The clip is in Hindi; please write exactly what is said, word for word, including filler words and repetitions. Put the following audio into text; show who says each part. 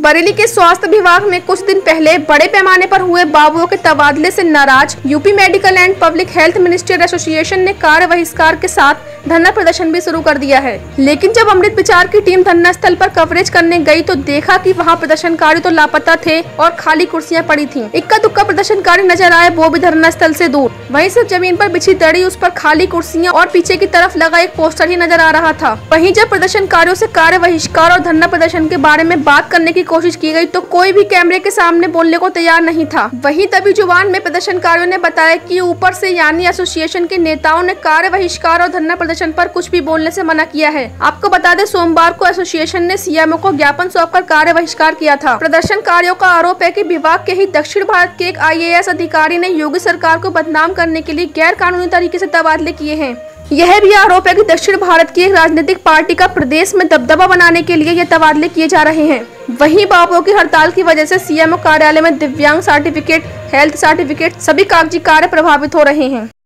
Speaker 1: बरेली के स्वास्थ्य विभाग में कुछ दिन पहले बड़े पैमाने पर हुए बाबुओं के तबादले से नाराज UP medical and public health minister association ने कार्य बहिष्कार के साथ धरना प्रदर्शन भी शुरू कर दिया है। लेकिन जब अमृत विचार की टीम धरना स्थल पर कवरेज करने गई तो देखा कि वहां प्रदर्शनकारी तो लापता थे और खाली कुर्सियां पड़ी थीं। इक्का दुक्का प्रदर्शनकारी नजर आए, वो भी धरना स्थल से दूर। वहीं सिर्फ जमीन पर बिछी दड़ी, उस पर खाली कुर्सियां और पीछे की तरफ लगा एक पोस्टर ही नजर आ रहा था। वहीं जब प्रदर्शनकारियों से कार्य बहिष्कार और धरना प्रदर्शन के बारे में बात करने की कोशिश की गई तो कोई भी कैमरे के सामने बोलने को तैयार नहीं था। वहीं तभी जुबान में प्रदर्शनकारियों ने बताया कि ऊपर से यानी एसोसिएशन के नेताओं ने कार्य बहिष्कार और धरना प्रदर्शन पर कुछ भी बोलने से मना किया है। आपको बता दें, सोमवार को एसोसिएशन ने सीएमओ को ज्ञापन सौंपकर कार्य बहिष्कार किया था। प्रदर्शनकारियों का आरोप है कि विभाग के ही दक्षिण भारत के एक आईएएस अधिकारी ने योगी सरकार को बदनाम करने के लिए गैर कानूनी तरीके से तबादले किए हैं। यह भी आरोप है कि दक्षिण भारत की एक राजनीतिक पार्टी का प्रदेश में दबदबा बनाने के लिए ये तबादले किए जा रहे हैं। वहीं बाबुओं की हड़ताल की वजह से सीएमओ कार्यालय में दिव्यांग सर्टिफिकेट, हेल्थ सर्टिफिकेट, सभी कागजी कार्य प्रभावित हो रहे हैं।